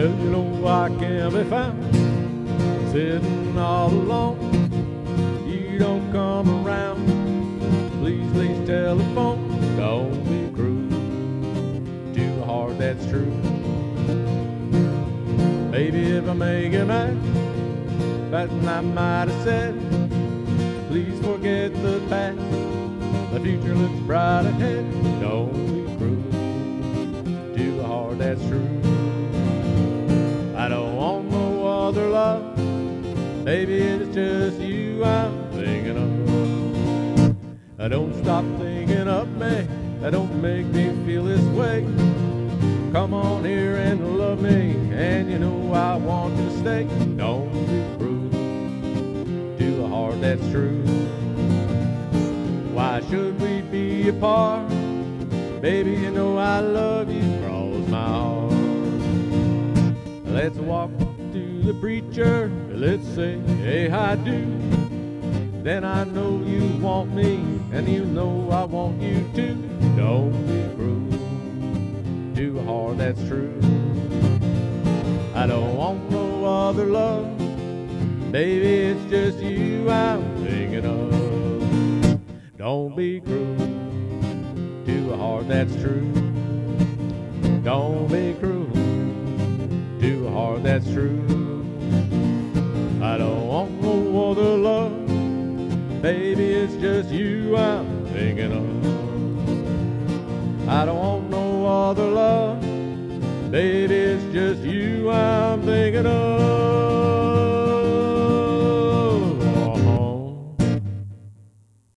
Well, you know I can't be found sitting all alone. You don't come around. Please telephone. Don't be cruel to a heart that's true. Maybe if I make you mad, that I might have said, please forget the past. The future looks bright ahead. Don't be cruel to a heart that's true. I don't want no other love. Baby, it's just you I'm thinking of. Don't stop thinking of me. Don't make me feel this way. Come on here and love me, and you know I want you to stay. Don't be cruel to a heart that's true. Why should we be apart? Baby, you know I love you, cross my heart. Let's walk to the preacher, let's say, hey, I do. Then I know you want me, and you know I want you too. Don't be cruel to a heart that's true. I don't want no other love. Baby, it's just you I'm thinking of. Don't be cruel to a heart that's true. Don't be cruel to a heart that's true. I don't want no other love. Baby, it's just you I'm thinking of. I don't want no other love. Baby, it's just you I'm thinking of.